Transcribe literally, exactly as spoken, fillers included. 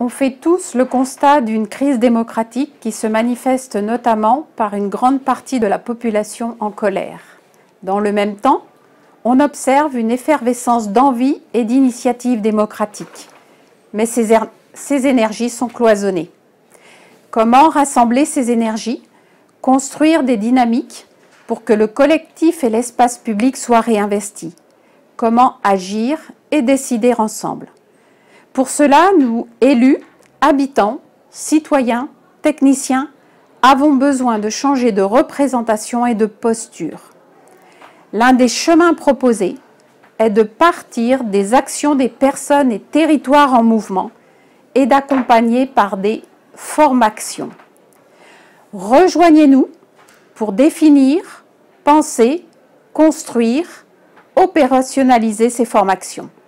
On fait tous le constat d'une crise démocratique qui se manifeste notamment par une grande partie de la population en colère. Dans le même temps, on observe une effervescence d'envie et d'initiatives démocratiques. Mais ces, er ces énergies sont cloisonnées. Comment rassembler ces énergies, construire des dynamiques pour que le collectif et l'espace public soient réinvestis? Comment agir et décider ensemble? Pour cela, nous, élus, habitants, citoyens, techniciens, avons besoin de changer de représentation et de posture. L'un des chemins proposés est de partir des actions des personnes et territoires en mouvement et d'accompagner par des formations. Rejoignez-nous pour définir, penser, construire, opérationnaliser ces formations.